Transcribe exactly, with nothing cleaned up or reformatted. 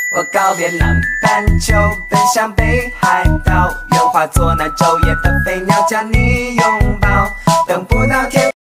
我告别南半球，奔向北海道，又化作那昼夜的飞鸟，将你拥抱，等不到天。